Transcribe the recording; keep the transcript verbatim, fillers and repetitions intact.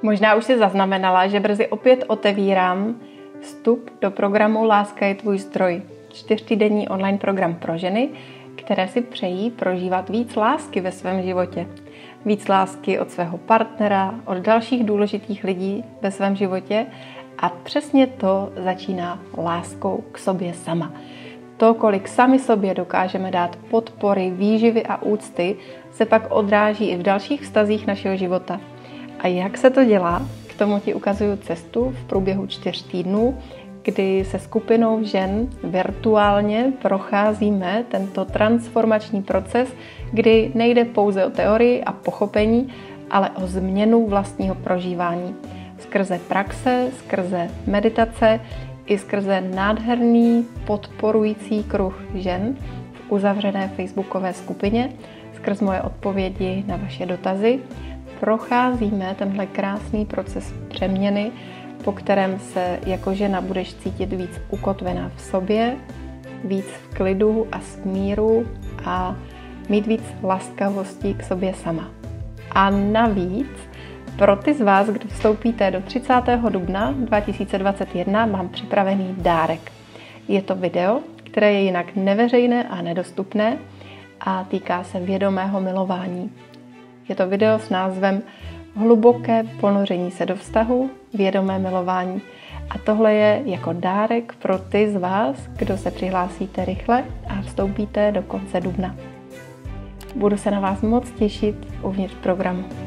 Možná už si zaznamenala, že brzy opět otevírám vstup do programu Láska je tvůj zdroj. Čtyřtýdenní online program pro ženy, které si přejí prožívat víc lásky ve svém životě. Víc lásky od svého partnera, od dalších důležitých lidí ve svém životě a přesně to začíná láskou k sobě sama. To, kolik sami sobě dokážeme dát podpory, výživy a úcty, se pak odráží i v dalších vztazích našeho života. A jak se to dělá? K tomu ti ukazuju cestu v průběhu čtyř týdnů, kdy se skupinou žen virtuálně procházíme tento transformační proces, kdy nejde pouze o teorii a pochopení, ale o změnu vlastního prožívání. Skrze praxe, skrze meditace i skrze nádherný podporující kruh žen v uzavřené facebookové skupině, skrz moje odpovědi na vaše dotazy, procházíme tenhle krásný proces přeměny, po kterém se jako žena budeš cítit víc ukotvená v sobě, víc v klidu a smíru a mít víc laskavosti k sobě sama. A navíc pro ty z vás, kdo vstoupíte do třicátého dubna dva tisíce dvacet jedna, mám připravený dárek. Je to video, které je jinak neveřejné a nedostupné a týká se vědomého milování. Je to video s názvem Hluboké ponoření se do vztahu, vědomé milování. A tohle je jako dárek pro ty z vás, kdo se přihlásíte rychle a vstoupíte do konce dubna. Budu se na vás moc těšit uvnitř programu.